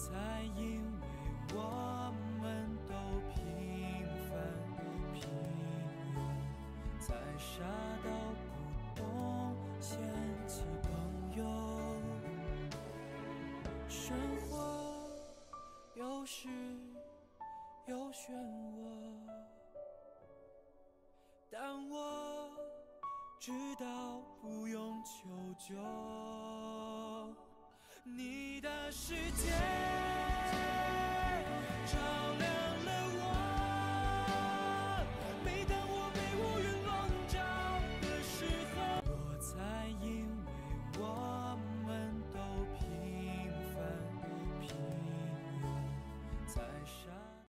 才因为我们都平凡平庸，才傻到不懂嫌弃朋友。生活有时有漩涡，但我知道不用求救。你的世界照亮了我